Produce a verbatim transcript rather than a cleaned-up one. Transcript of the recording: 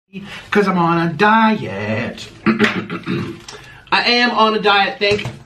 Because I'm on a diet. I am on a diet, thank